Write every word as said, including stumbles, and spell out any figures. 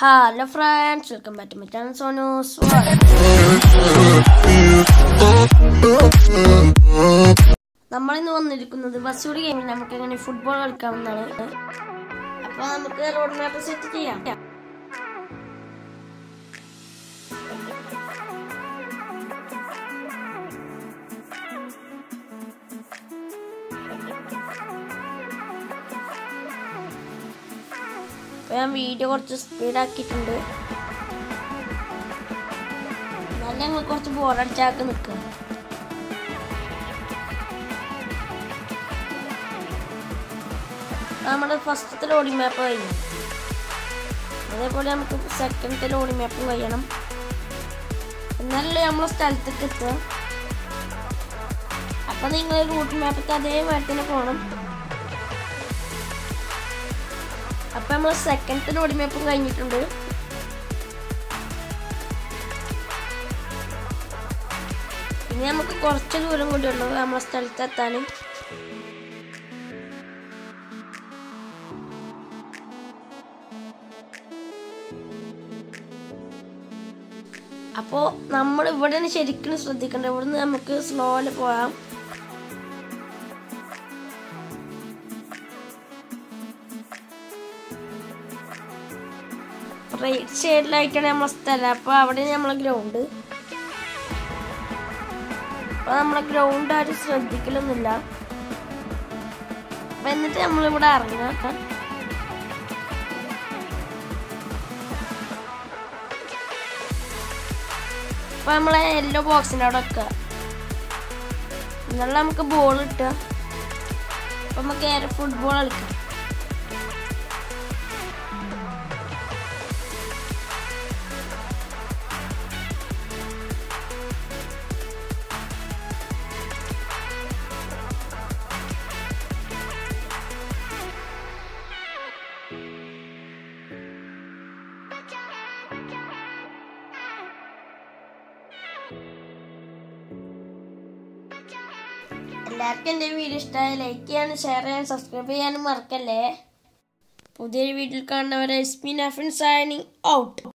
Hello friends, welcome back to my channel Sonu Swag. നമ്മൾ ഇന്ന് വന്നിരിക്കുന്നത് ബസ്സുടി ഗെയിമിൽ നമുക്ക് എങ്ങനെ ഫുട്ബോൾ കളിക്കാമെന്നാണ്. അപ്പോൾ നമുക്ക് റോഡ് മാപ്പ് സെറ്റ് ചെയ്യാം. ഞാൻ വീഡിയോ കുറച്ച് സ്പീഡാക്കിയിട്ടുണ്ട്. എന്നാലും ഞങ്ങൾ കുറച്ച് ബോറടിച്ചാക്കി നിൽക്കുക. നമ്മുടെ ഫസ്റ്റത്തെ ലോഡിംഗ് മാപ്പ് കഴിഞ്ഞു. അതേപോലെ നമുക്ക് സെക്കൻഡത്തെ ലോഡിംഗ് മാപ്പ് കഴിയണം. എന്നാലല്ലേ നമ്മളെ സ്ഥലത്തേക്ക് എത്തുക. അപ്പം നിങ്ങൾ റൂട്ട് മാപ്പൊക്കെ അതേമാതിരി തന്നെ പോകണം. അപ്പം നമ്മൾ സെക്കൻഡത്തെ ലോഡിംഗ് മാപ്പും കഴിഞ്ഞിട്ടുണ്ട്. ഇനി നമുക്ക് കുറച്ച് ദൂരം കൂടി ഉള്ളൂ നമ്മളെ സ്ഥലത്തെത്താൻ. അപ്പോൾ നമ്മൾ ഇവിടെ ശരിക്കും ശ്രദ്ധിക്കേണ്ടത്. ഇവിടുന്ന് നമുക്ക് സ്ലോയിൽ പോകാം. റൈറ്റ് സൈഡിലായിട്ടാണ് നമ്മളെ സ്ഥലം. അപ്പോൾ അവിടെ നമ്മളെ ഗ്രൗണ്ട്. അപ്പോൾ നമ്മളെ ഗ്രൗണ്ട് ആരും ശ്രദ്ധിക്കലൊന്നുമില്ല. അപ്പം എന്നിട്ട് നമ്മളിവിടെ ഇറങ്ങാം. അപ്പോൾ നമ്മളെ യെല്ലോ ബോക്സിൻ്റെ അവിടെ വെക്കുക. എന്നുള്ള നമുക്ക് ബോൾ കിട്ടുക. അപ്പം നമുക്ക് ഏറെ ഫുട്ബോൾ കളിക്കാം. എല്ലാവർക്കും എൻ്റെ വീഡിയോ ഇഷ്ടമായി ലൈക്ക് ചെയ്യാനും ഷെയർ ചെയ്യാനും സബ്സ്ക്രൈബ് ചെയ്യാനും മറക്കല്ലേ. പുതിയൊരു വീഡിയോയിൽ കാണുന്നവരെ ഇസ്മി നഫീൻ സൈനിങ് ഔട്ട്.